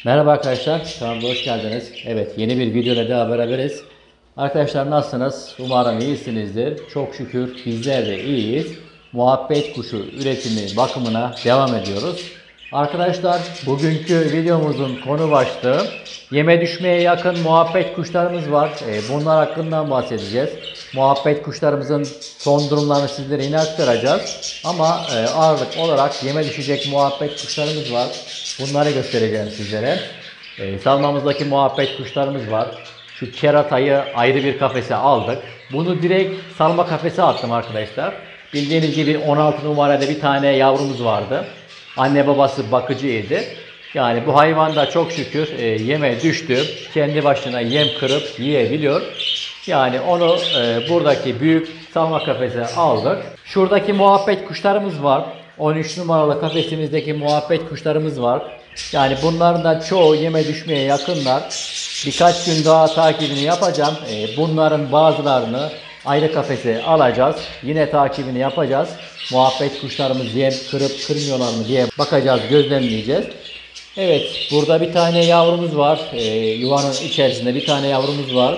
Merhaba arkadaşlar, kanalıma hoş geldiniz. Evet, yeni bir video ile daha beraberiz. Arkadaşlar nasılsınız? Umarım iyisinizdir. Çok şükür bizler de iyiyiz. Muhabbet kuşu üretimi, bakımına devam ediyoruz. Arkadaşlar bugünkü videomuzun konu başlığı yeme düşmeye yakın muhabbet kuşlarımız var. Bunlar hakkında bahsedeceğiz. Muhabbet kuşlarımızın son durumlarını sizlere yine aktaracağız. Ama ağırlık olarak yeme düşecek muhabbet kuşlarımız var. Bunları göstereceğim sizlere. Salmamızdaki muhabbet kuşlarımız var. Şu keratayı ayrı bir kafese aldık. Bunu direkt salma kafese attım arkadaşlar. Bildiğiniz gibi 16 numarada bir tane yavrumuz vardı. Anne babası bakıcıydı. Yani bu hayvan da çok şükür yeme düştü. Kendi başına yem kırıp yiyebiliyor. Yani onu buradaki büyük salma kafese aldık. Şuradaki muhabbet kuşlarımız var. 13 numaralı kafesimizdeki muhabbet kuşlarımız var. Yani bunların da çoğu yeme düşmeye yakınlar. Birkaç gün daha takibini yapacağım. Bunların bazılarını ayrı kafese alacağız. Yine takibini yapacağız. Muhabbet kuşlarımız yem kırıp kırmıyorlar mı diye bakacağız, gözlemleyeceğiz. Evet, burada bir tane yavrumuz var. Yuvanın içerisinde bir tane yavrumuz var.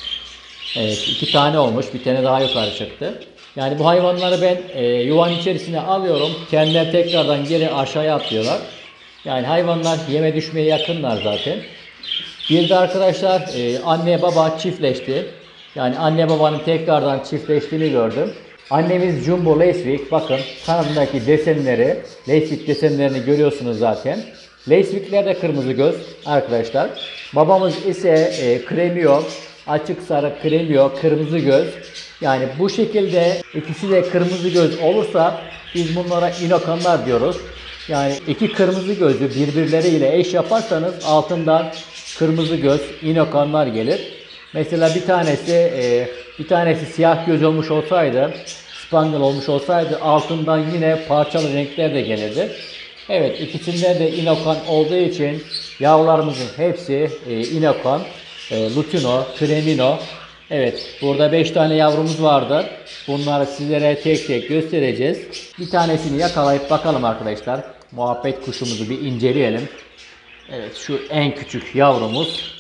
Evet, iki tane olmuş. Bir tane daha yukarı çıktı. Yani bu hayvanları ben yuvanın içerisine alıyorum. Kendileri tekrardan geri aşağıya atlıyorlar. Yani hayvanlar yeme düşmeye yakınlar zaten. Bir de arkadaşlar anne baba çiftleşti. Yani anne babanın tekrardan çiftleştiğini gördüm. Annemiz Jumbo Lacewick. Bakın kanadındaki desenleri, Lacewick desenlerini görüyorsunuz zaten. Lacewick'ler de kırmızı göz arkadaşlar. Babamız ise kremiyo, açık sarı kremiyo, kırmızı göz. Yani bu şekilde ikisi de kırmızı göz olursa biz bunlara inokanlar diyoruz. Yani iki kırmızı gözü birbirleriyle eş yaparsanız altından kırmızı göz inokanlar gelir. Mesela bir tanesi siyah göz olmuş olsaydı, spangle olmuş olsaydı altından yine parçalı renkler de gelirdi. Evet, ikisinde de inokan olduğu için yavrularımızın hepsi inokan, lutino, cremino. Evet, burada 5 tane yavrumuz vardı. Bunları sizlere tek tek göstereceğiz. Bir tanesini yakalayıp bakalım arkadaşlar. Muhabbet kuşumuzu bir inceleyelim. Evet, şu en küçük yavrumuz.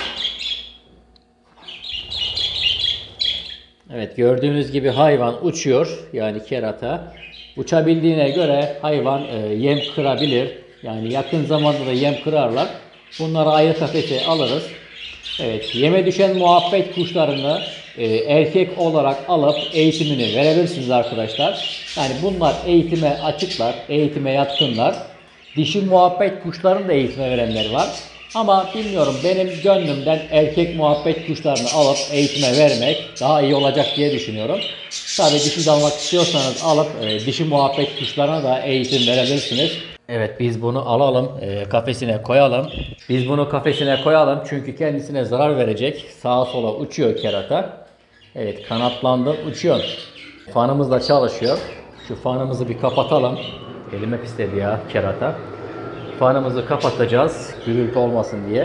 Evet, gördüğünüz gibi hayvan uçuyor. Yani kerata. Uçabildiğine göre hayvan yem kırabilir. Yani yakın zamanda da yem kırarlar. Bunları ayrı kafese alırız. Evet, yeme düşen muhabbet kuşlarını erkek olarak alıp eğitimini verebilirsiniz arkadaşlar. Yani bunlar eğitime açıklar, eğitime yatkınlar. Dişi muhabbet kuşlarını da eğitime verenler var. Ama bilmiyorum, benim gönlümden erkek muhabbet kuşlarını alıp eğitime vermek daha iyi olacak diye düşünüyorum. Tabii dişi almak istiyorsanız alıp dişi muhabbet kuşlarına da eğitim verebilirsiniz. Evet, biz bunu alalım, kafesine koyalım. Biz bunu kafesine koyalım çünkü kendisine zarar verecek. Sağa sola uçuyor kerata. Evet, kanatlandı, uçuyor. Fanımız da çalışıyor. Şu fanımızı bir kapatalım. Elime pisledi ya kerata. Fanımızı kapatacağız, gürültü olmasın diye.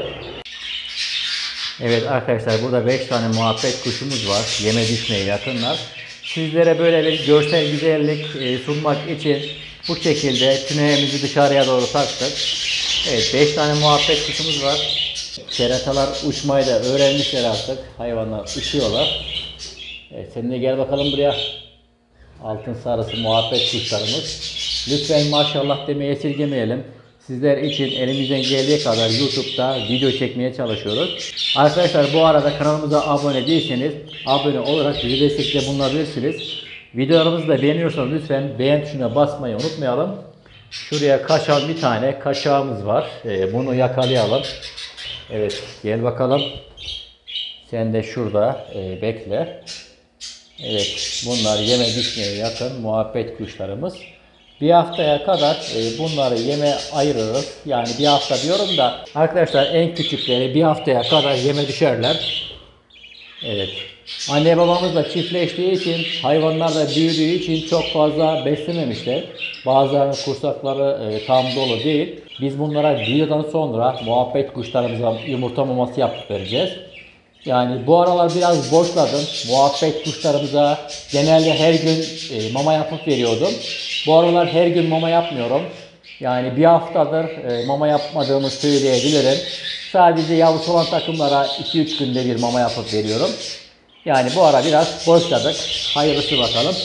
Evet arkadaşlar, burada 5 tane muhabbet kuşumuz var. Yeme düşmeye yakınlar. Sizlere böyle bir görsel güzellik sunmak için bu şekilde tüneyimizi dışarıya doğru taktık. Evet, 5 tane muhabbet kuşumuz var. Keratalar uçmayı da öğrenmişler artık. Hayvanlar uçuyorlar. Evet, sen de gel bakalım buraya. Altın sarısı muhabbet kuşlarımız. Lütfen maşallah demeye esirgemeyelim. Sizler için elimizden geldiği kadar YouTube'da video çekmeye çalışıyoruz. Arkadaşlar bu arada kanalımıza abone değilseniz abone olarak bizi destekle bulunabilirsiniz. Videolarımızı da beğeniyorsanız lütfen beğen tuşuna basmayı unutmayalım. Şuraya kaçan bir tane kaçağımız var. Bunu yakalayalım. Evet, gel bakalım. Sen de şurada bekle. Evet, bunlar yeme düşmeye yakın muhabbet kuşlarımız. Bir haftaya kadar bunları yeme ayırırız. Yani bir hafta diyorum da arkadaşlar, en küçükleri bir haftaya kadar yeme düşerler. Evet. Anne babamız da çiftleştiği için, hayvanlar da büyüdüğü için çok fazla beslememişler. Bazılarının kursakları tam dolu değil. Biz bunlara videodan sonra muhabbet kuşlarımıza yumurta maması yapıp vereceğiz. Yani bu aralar biraz boşladım. Muhabbet kuşlarımıza genelde her gün mama yapıp veriyordum. Bu aralar her gün mama yapmıyorum. Yani bir haftadır mama yapmadığımı söyleyebilirim. Sadece yavrusu olan takımlara 2-3 günde bir mama yapıp veriyorum. Yani bu ara biraz boşladık. Hayırlısı bakalım.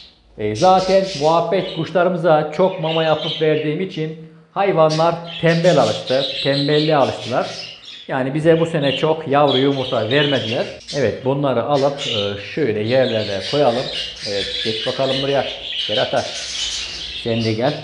Zaten muhabbet kuşlarımıza çok mama yapıp verdiğim için hayvanlar tembel alıştı. Tembelliğe alıştılar. Yani bize bu sene çok yavru yumurta vermediler. Evet, bunları alıp şöyle yerlere koyalım. Evet, geç bakalım buraya. Kerata, sen de gel.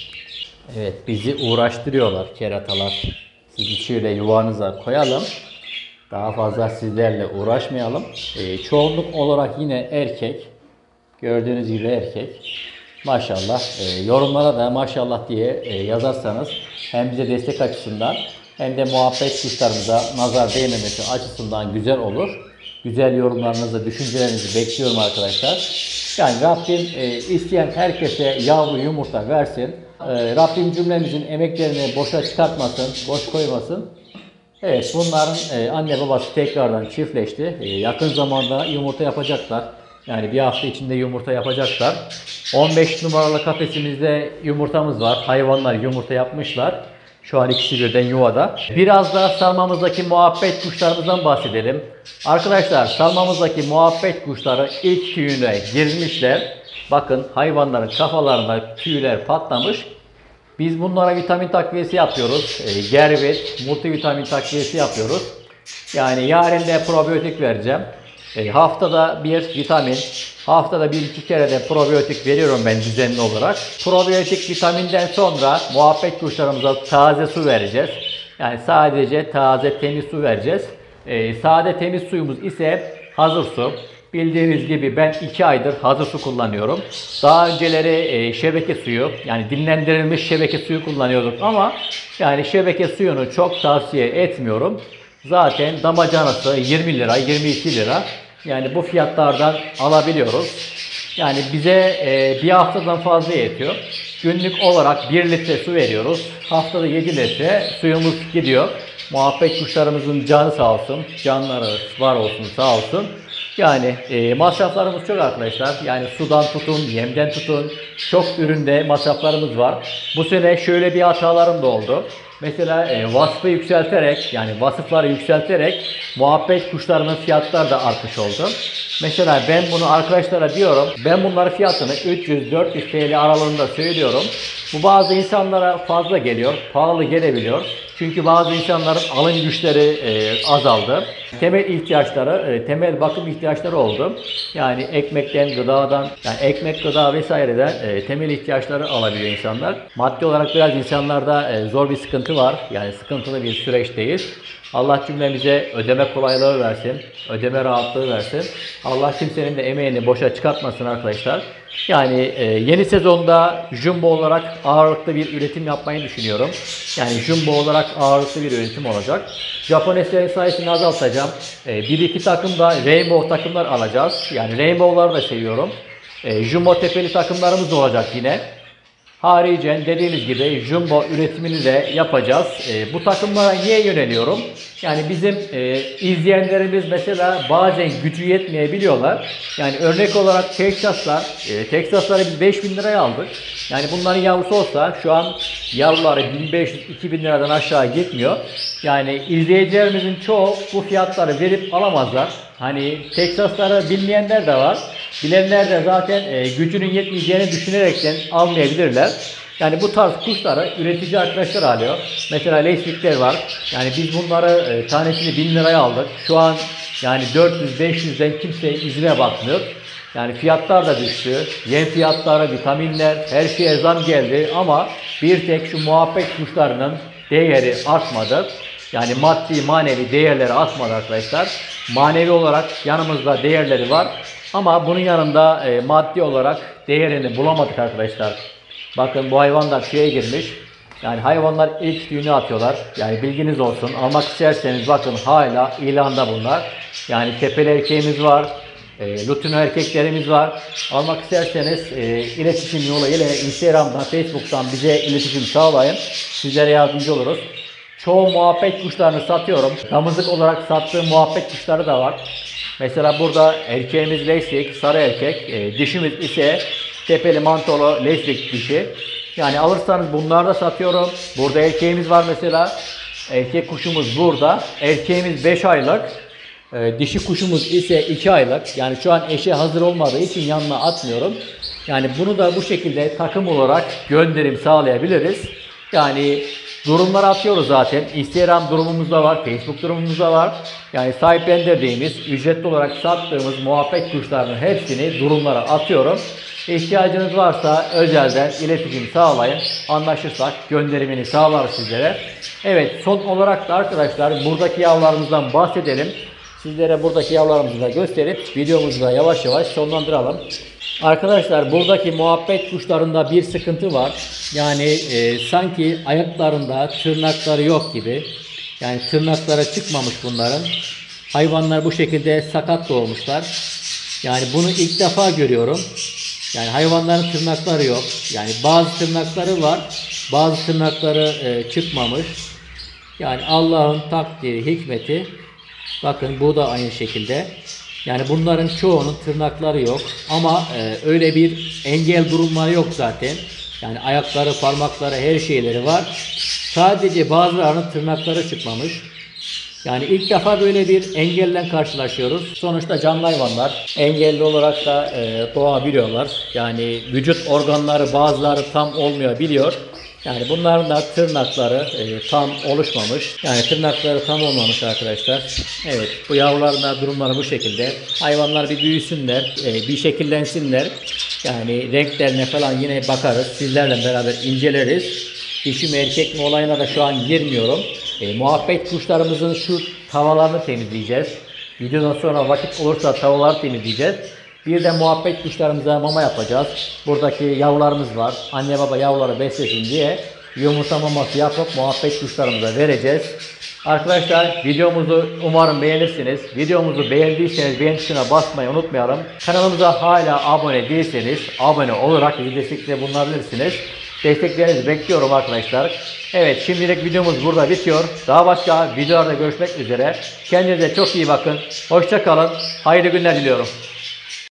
Evet, bizi uğraştırıyorlar keratalar. Sizi şöyle yuvanıza koyalım. Daha fazla sizlerle uğraşmayalım. Çoğunluk olarak yine erkek. Gördüğünüz gibi erkek. Maşallah. Yorumlara da maşallah diye yazarsanız hem bize destek açısından hem de muhabbet kuşlarımıza nazar değmemesi açısından güzel olur. Güzel yorumlarınızı, düşüncelerinizi bekliyorum arkadaşlar. Yani Rabbim isteyen herkese yavru yumurta versin. Rabbim cümlemizin emeklerini boşa çıkartmasın, boş koymasın. Evet, bunların anne babası tekrardan çiftleşti. Yakın zamanda yumurta yapacaklar. Yani bir hafta içinde yumurta yapacaklar. 15 numaralı kafesimizde yumurtamız var. Hayvanlar yumurta yapmışlar. Şu an ikisi birden yuvada. Biraz da salmamızdaki muhabbet kuşlarımızdan bahsedelim. Arkadaşlar, salmamızdaki muhabbet kuşları ilk tüyüne girmişler. Bakın, hayvanların kafalarında tüyler patlamış. Biz bunlara vitamin takviyesi yapıyoruz. Gervit, multivitamin takviyesi yapıyoruz. Yani yarın da probiyotik vereceğim. Haftada bir vitamin, haftada 1-2 kere de probiyotik veriyorum ben düzenli olarak. Probiyotik vitaminden sonra muhabbet kuşlarımıza taze su vereceğiz. Yani sadece taze temiz su vereceğiz. Sade temiz suyumuz ise hazır su. Bildiğiniz gibi ben 2 aydır hazır su kullanıyorum. Daha önceleri şebeke suyu, yani dinlendirilmiş şebeke suyu kullanıyorduk ama yani şebeke suyunu çok tavsiye etmiyorum. Zaten damacanası 20 lira, 22 lira. Yani bu fiyatlardan alabiliyoruz. Yani bize bir haftadan fazla yetiyor. Günlük olarak 1 litre su veriyoruz. Haftada 7 litre suyumuz gidiyor. Muhabbet kuşlarımızın canı sağ olsun. Canları var olsun, sağ olsun. Yani masraflarımız çok arkadaşlar. Yani sudan tutun, yemden tutun. Çok üründe masraflarımız var. Bu sene şöyle bir hatalarım da oldu. Mesela vasfı yükselterek, yani vasıfları yükselterek muhabbet kuşlarının fiyatları da artmış oldu. Mesela ben bunu arkadaşlara diyorum. Ben bunların fiyatını 300-400 TL aralığında söylüyorum. Bu bazı insanlara fazla geliyor, pahalı gelebiliyor. Çünkü bazı insanların alım güçleri azaldı. Temel ihtiyaçları, temel bakım ihtiyaçları oldu. Yani ekmekten, gıdadan, yani ekmek, gıda vesaireden temel ihtiyaçları alabiliyor insanlar. Maddi olarak biraz insanlarda zor bir sıkıntı var. Yani sıkıntılı bir süreçteyiz. Allah cümlemize ödeme kolaylığı versin, ödeme rahatlığı versin. Allah kimsenin de emeğini boşa çıkartmasın arkadaşlar. Yani yeni sezonda jumbo olarak ağırlıklı bir üretim yapmayı düşünüyorum. Yani jumbo olarak ağırlıklı bir üretim olacak. Japoneslerin sayısını azaltacağım. 1-2 takım da rainbow takımlar alacağız. Yani rainbow'ları da seviyorum. Jumbo tepeli takımlarımız da olacak yine. Haricen dediğimiz gibi jumbo üretimini de yapacağız. Bu takımlara niye yöneliyorum? Yani bizim izleyenlerimiz mesela bazen gücü yetmeyebiliyorlar. Yani örnek olarak Texas'ları biz 5.000 liraya aldık. Yani bunların yavrusu olsa şu an yavruları 1.500-2.000 liradan aşağı gitmiyor. Yani izleyicilerimizin çoğu bu fiyatları verip alamazlar. Hani Texas'ları bilmeyenler de var. Bilenler de zaten gücünün yetmeyeceğini düşünerekten almayabilirler. Yani bu tarz kuşları üretici arkadaşlar alıyor. Mesela Leisvik'ler var. Yani biz bunları tanesini 1000 liraya aldık. Şu an yani 400-500'den kimse izine bakmıyor. Yani fiyatlar da düştü. Yem fiyatları, vitaminler, her şeye zam geldi ama bir tek şu muhabbet kuşlarının değeri artmadı. Yani maddi manevi değerleri artmadı arkadaşlar. Manevi olarak yanımızda değerleri var. Ama bunun yanında maddi olarak değerini bulamadık arkadaşlar. Bakın bu hayvanlar şeye girmiş. Yani hayvanlar ilk tüyünü atıyorlar. Yani bilginiz olsun. Almak isterseniz bakın hala ilanda bunlar. Yani tepeli erkeğimiz var. Lutino erkeklerimiz var. Almak isterseniz iletişim yolu ile Instagram'dan, Facebook'tan bize iletişim sağlayın. Sizlere yardımcı oluruz. Çoğu muhabbet kuşlarını satıyorum. Damızlık olarak sattığım muhabbet kuşları da var. Mesela burada erkeğimiz Leisvik, sarı erkek. Dişimiz ise tepeli mantolu Leisvik dişi. Yani alırsanız bunları da satıyorum. Burada erkeğimiz var mesela. Erkek kuşumuz burada. Erkeğimiz 5 aylık. Dişi kuşumuz ise 2 aylık. Yani şu an eşe hazır olmadığı için yanına atmıyorum. Yani bunu da bu şekilde takım olarak gönderim sağlayabiliriz. Yani durumları atıyoruz zaten. Instagram durumumuz da var, Facebook durumumuz da var. Yani sahiplendirdiğimiz, ücretli olarak sattığımız muhabbet kuşlarının hepsini durumlara atıyorum. İhtiyacınız varsa özelden iletişim sağlayın. Anlaşırsak gönderimini sağlar sizlere. Evet, son olarak da arkadaşlar buradaki yavrularımızdan bahsedelim. Sizlere buradaki yavrularımızı da gösterip videomuzu da yavaş yavaş sonlandıralım. Arkadaşlar buradaki muhabbet kuşlarında bir sıkıntı var. Yani sanki ayaklarında tırnakları yok gibi. Yani tırnakları çıkmamış bunların. Hayvanlar bu şekilde sakat doğmuşlar. Yani bunu ilk defa görüyorum. Yani hayvanların tırnakları yok. Yani bazı tırnakları var. Bazı tırnakları çıkmamış. Yani Allah'ın takdiri, hikmeti. Bakın bu da aynı şekilde. Yani bunların çoğunun tırnakları yok. Ama öyle bir engel durumları yok zaten. Yani ayakları, parmakları, her şeyleri var. Sadece bazılarının tırnakları çıkmamış. Yani ilk defa böyle bir engelle karşılaşıyoruz. Sonuçta canlı hayvanlar engelli olarak da doğabiliyorlar. Yani vücut organları bazıları tam olmayabiliyor. Yani bunların da tırnakları tam oluşmamış. Yani tırnakları tam olmamış arkadaşlar. Evet, bu yavruların da durumları bu şekilde. Hayvanlar bir büyüsünler, bir şekillensinler. Yani renklerine falan yine bakarız. Sizlerle beraber inceleriz. Dişi mi erkek mi olayına da şu an girmiyorum. Muhabbet kuşlarımızın şu tavalarını temizleyeceğiz. Videodan sonra vakit olursa tavaları temizleyeceğiz. Bir de muhabbet kuşlarımıza mama yapacağız. Buradaki yavrularımız var. Anne baba yavruları beslesin diye yumurta maması yapıp muhabbet kuşlarımıza vereceğiz. Arkadaşlar videomuzu umarım beğenirsiniz. Videomuzu beğendiyseniz beğen tuşuna basmayı unutmayalım. Kanalımıza hala abone değilseniz abone olarak bizi destekte bulunabilirsiniz. Desteklerinizi bekliyorum arkadaşlar. Evet, şimdilik videomuz burada bitiyor. Daha başka videolarda görüşmek üzere. Kendinize çok iyi bakın. Hoşça kalın. Hayırlı günler diliyorum.